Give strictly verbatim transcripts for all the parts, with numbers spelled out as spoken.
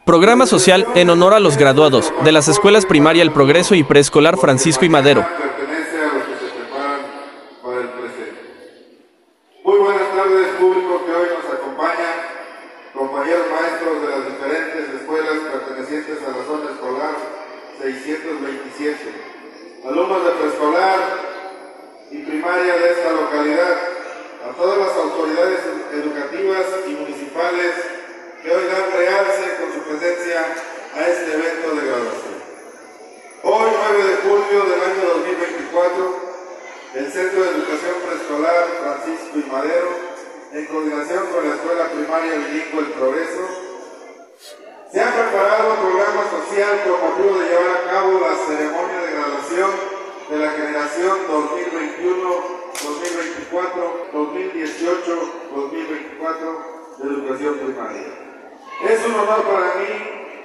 Programa social en honor a los graduados de las escuelas primaria El Progreso y preescolar Francisco I. Madero. Pertenece a los que se preparan para el presente. Muy buenas tardes, público que hoy nos acompaña, compañeros maestros de las diferentes escuelas pertenecientes a la zona escolar seiscientos veintisiete, alumnos de preescolar y primaria de esta localidad, a todas las autoridades educativas y municipales que hoy dan realce con su presencia a este evento de graduación. Hoy, nueve de julio del año dos mil veinticuatro, el Centro de Educación Preescolar Francisco I. Madero, en coordinación con la Escuela Primaria Bilingüe El Progreso, se ha preparado un programa social con motivo de llevar a cabo la ceremonia de graduación de la generación dos mil veintiuno, dos mil veinticuatro, dos mil dieciocho, dos mil veinticuatro de educación primaria. Es un honor para mí,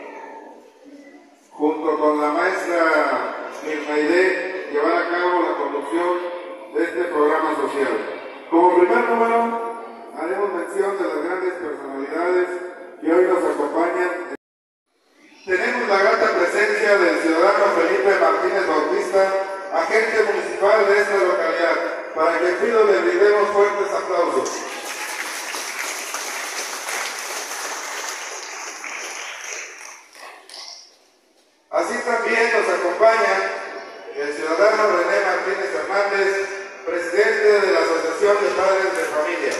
junto con la maestra Mirna Aide, llevar a cabo la conducción de este programa social. Como primer número, haremos mención de las grandes personalidades que hoy nos acompañan. Tenemos la grata presencia del ciudadano Felipe Martínez Bautista, agente municipal de esta localidad, para que pido le brindemos fuertes aplausos. Así también nos acompaña el ciudadano René Martínez Hernández, presidente de la Asociación de Padres de Familia.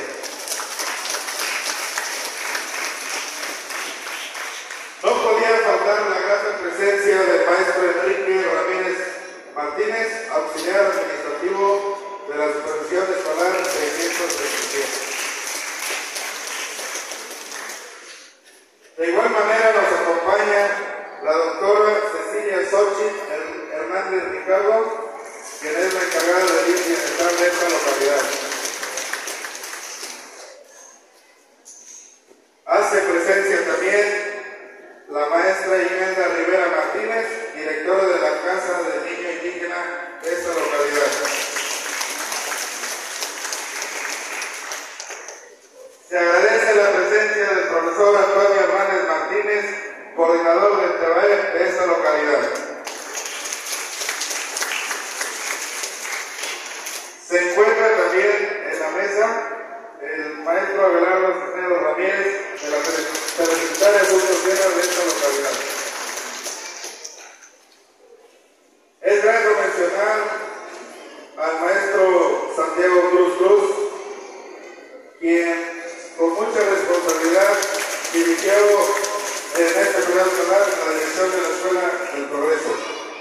No podía faltar la grata presencia del maestro Enrique Ramírez Martínez, auxiliar administrativo de la Supervisión Escolar seiscientos veintisiete. De igual manera nos acompaña la doctora Cecilia Xochitl Hernández Ricardo, quien es la encargada del I M S S bienestar de esta localidad. Hace presencia también la maestra Imelda Rivera Martínez, directora de la Casa del Niño Indígena de esta localidad. Se agradece la presencia del profesor Antonio Hernández Martínez, coordinador del T V E de esta localidad. Se encuentra también en la mesa el maestro Abelardo Cisneros Ramírez, de la Telesecretaria de Asuntos Sociales de esta localidad. Es grato mencionar al maestro Santiago Cruz Cruz, quien con mucha responsabilidad dirigió en este periodo escolar la dirección de la Escuela del Progreso.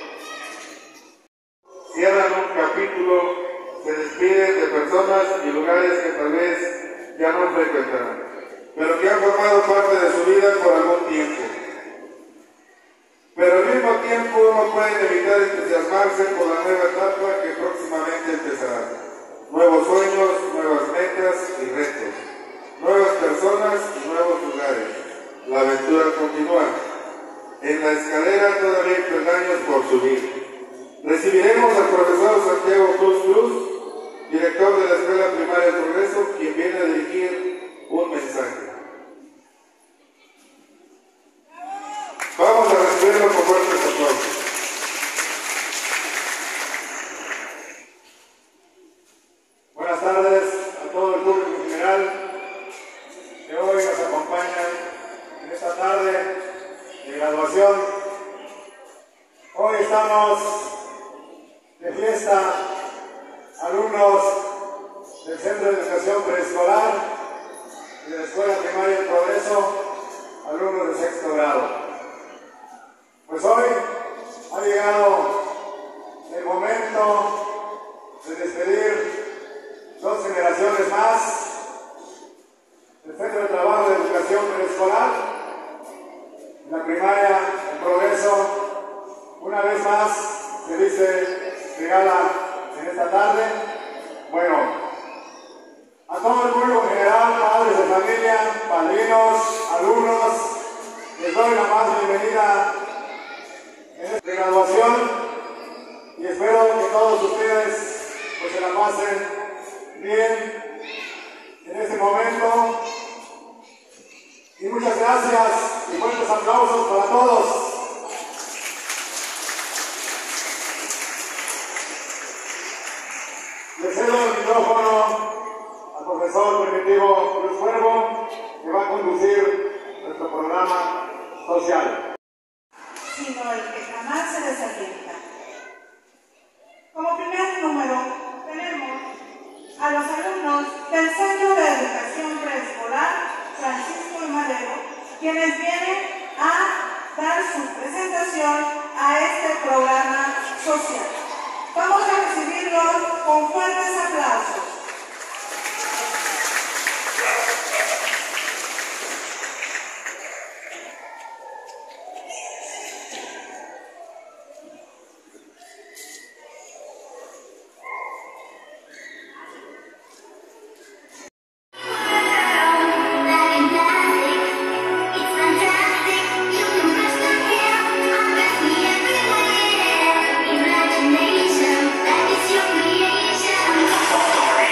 Cierran un capítulo, se despiden de personas y lugares que tal vez ya no frecuentarán, pero que han formado parte de su vida por algún tiempo. Pero al mismo tiempo no pueden evitar entusiasmarse por la nueva etapa que próximamente empezará. Nuevos sueños, nuevas metas y retos, nuevas personas y nuevos lugares. La aventura continúa. En la escalera todavía hay peldaños por subir. Recibiremos al profesor Santiago Cruz Cruz, director de la Escuela Primaria El Progreso, quien viene a dirigir un mensaje. Vamos a recibirlo con fuertes aplausos. Buenas tardes a todo el público en general que hoy nos acompaña en esta tarde de graduación. Hoy estamos de fiesta, alumnos del Centro de Educación Preescolar y de la Escuela Primaria El Progreso, alumnos de sexto grado. Pues hoy ha llegado el momento de despedir dos generaciones más del Centro de Trabajo de Educación Preescolar, la primaria El Progreso. Una vez más se dice, regala en esta tarde. Bueno, a todo el público en general, padres de familia, padrinos, alumnos, les doy la más bienvenida en esta graduación y espero que todos ustedes pues se la pasen bien en este momento. Y muchas gracias y fuertes aplausos social, sino el que jamás se desalienta. Como primer número tenemos a los alumnos del Centro de Educación Preescolar Francisco y Madero, quienes vienen a dar su presentación a este programa social. Vamos a recibirlos con fuertes aplausos. Imagination, that is your creation.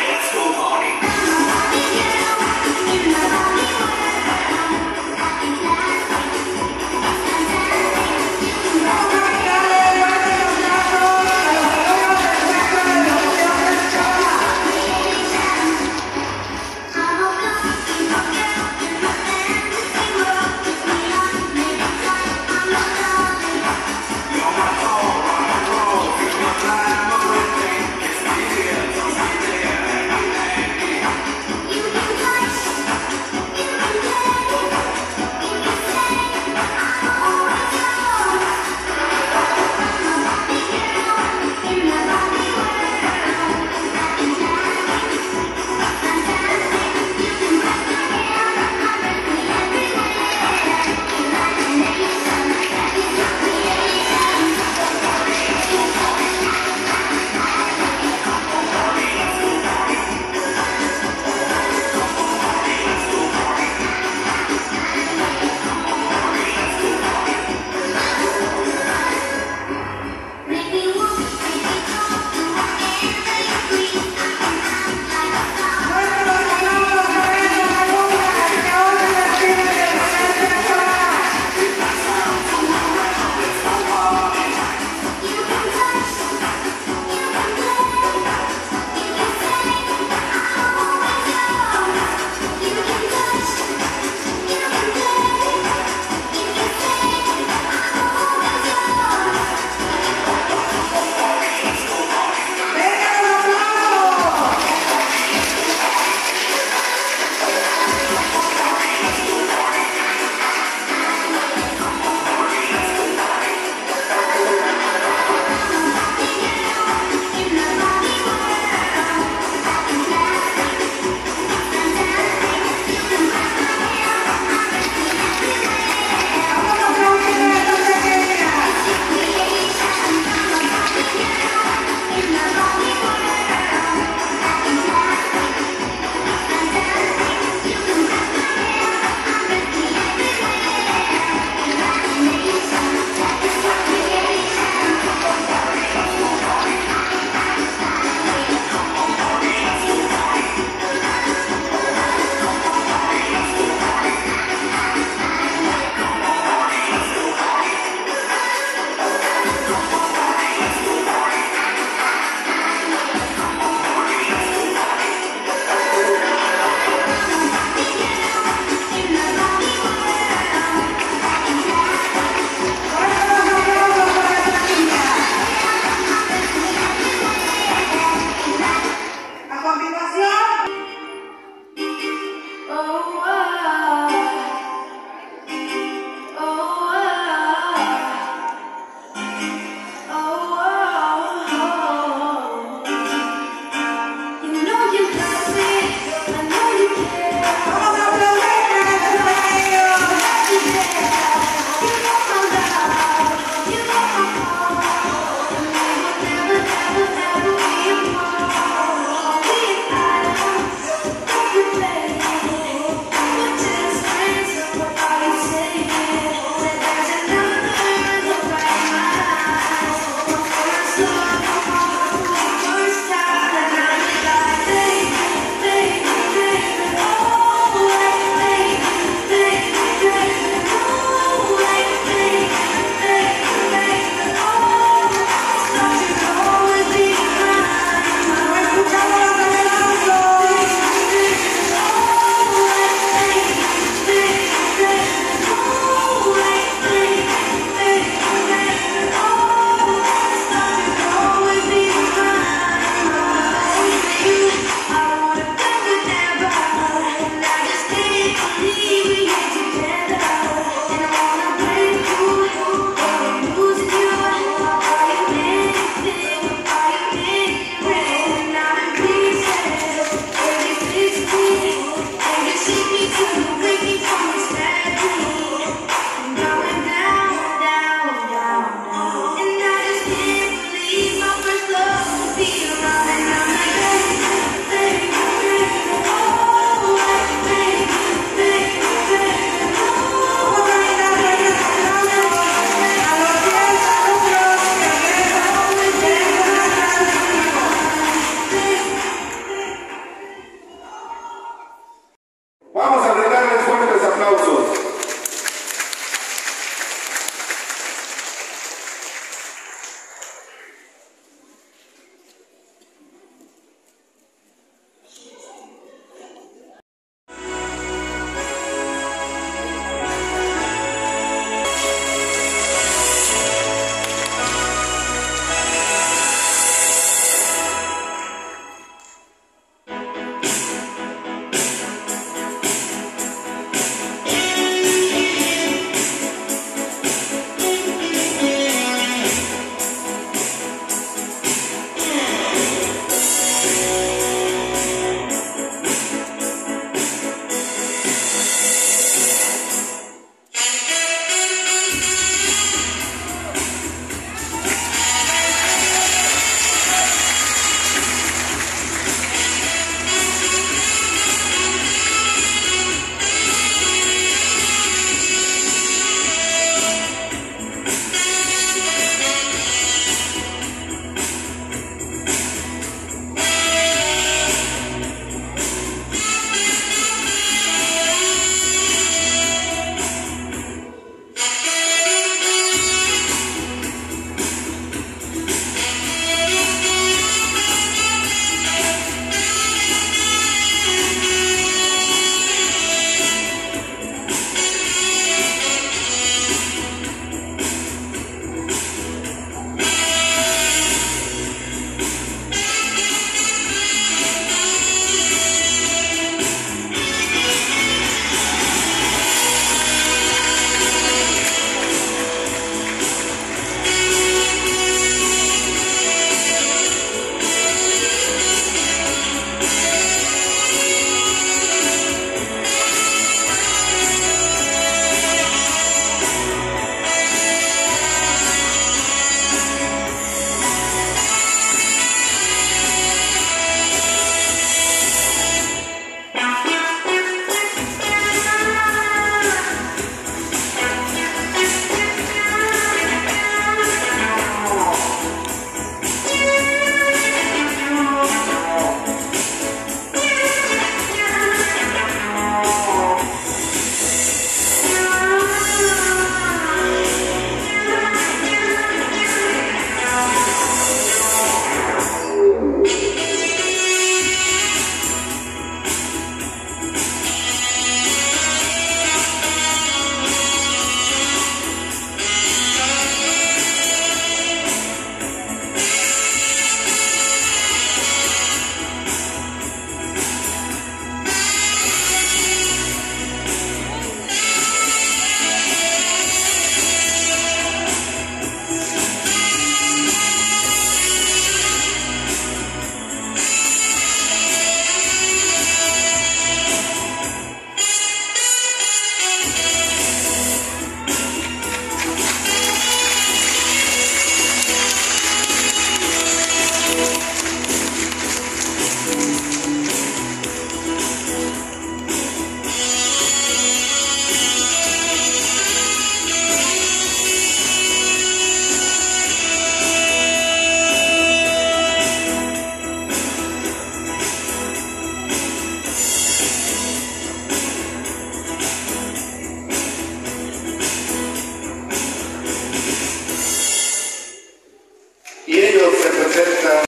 presenta.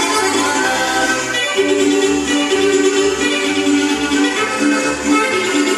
Thank you.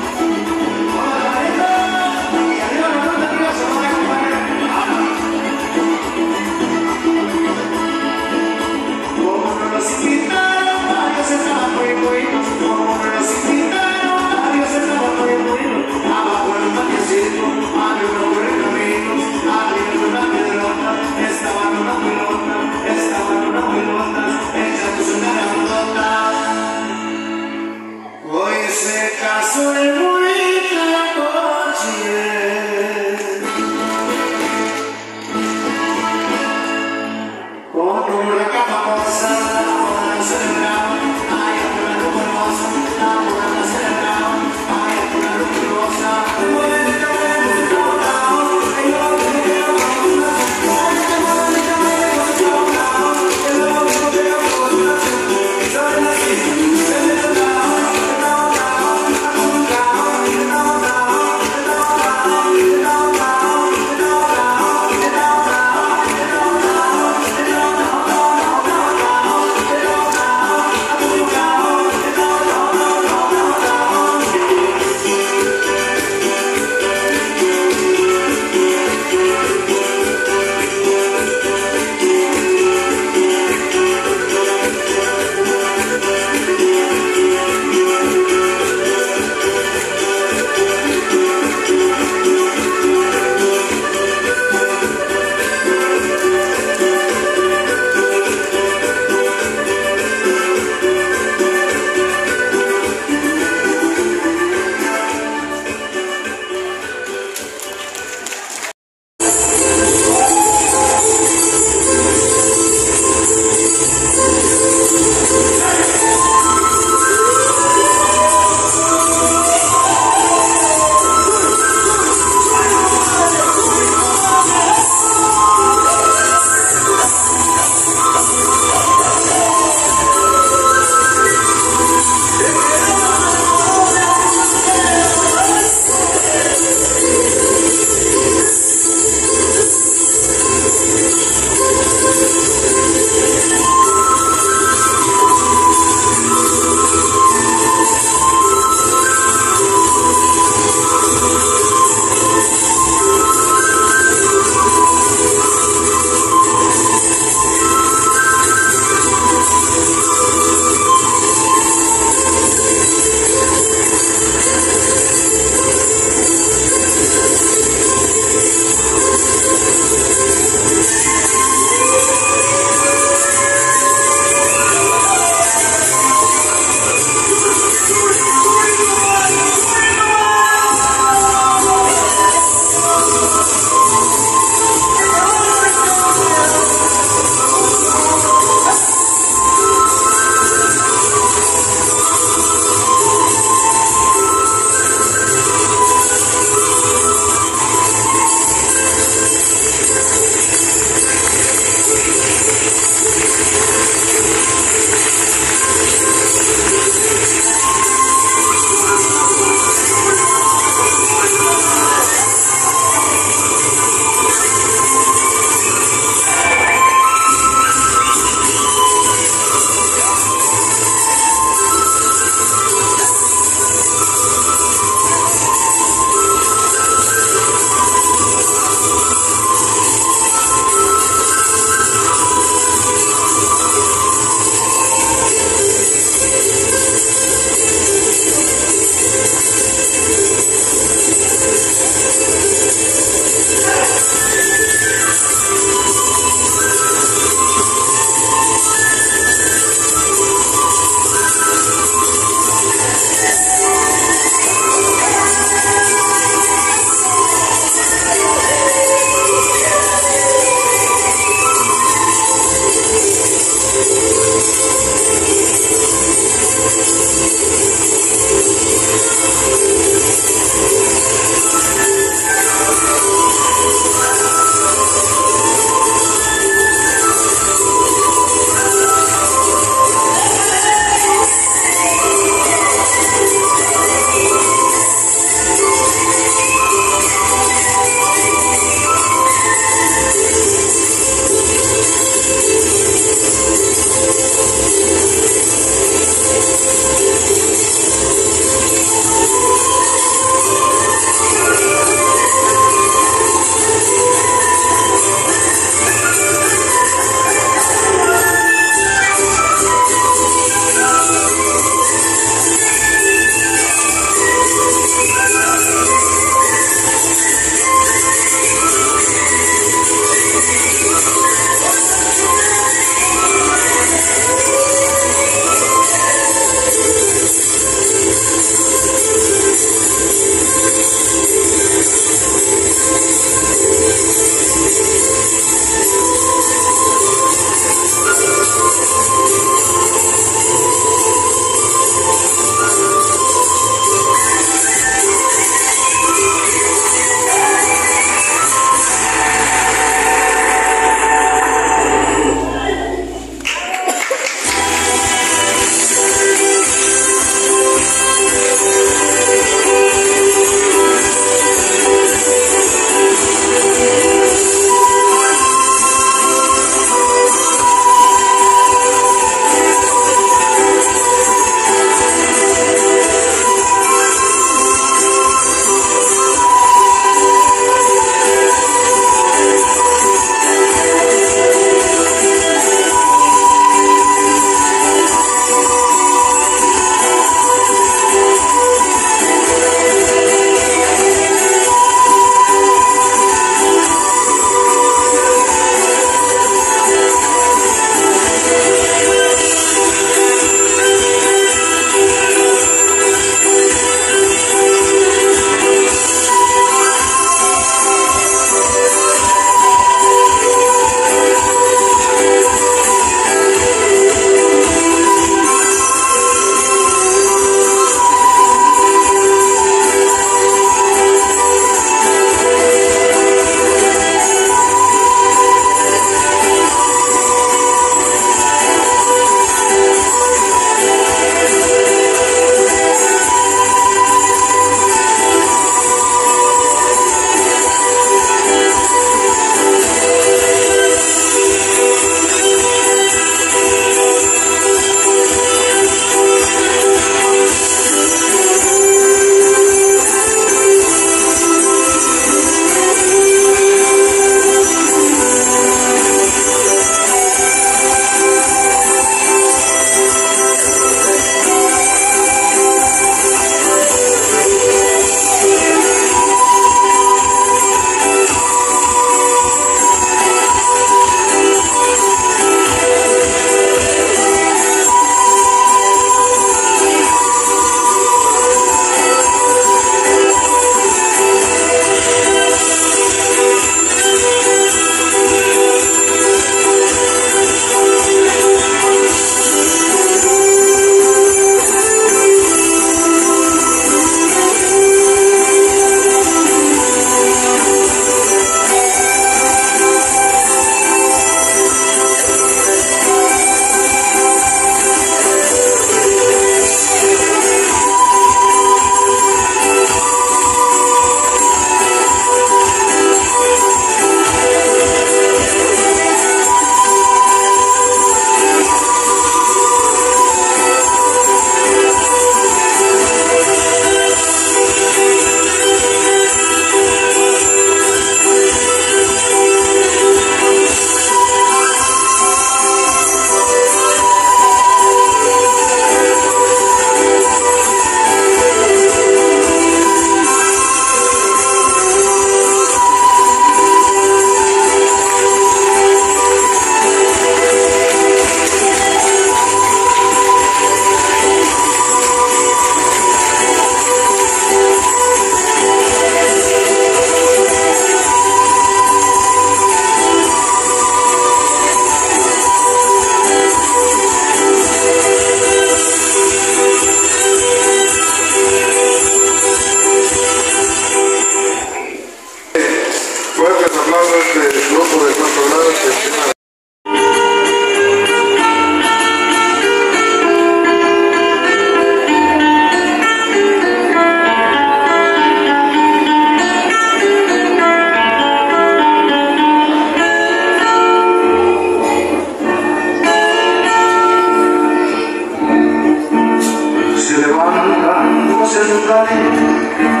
Thank you.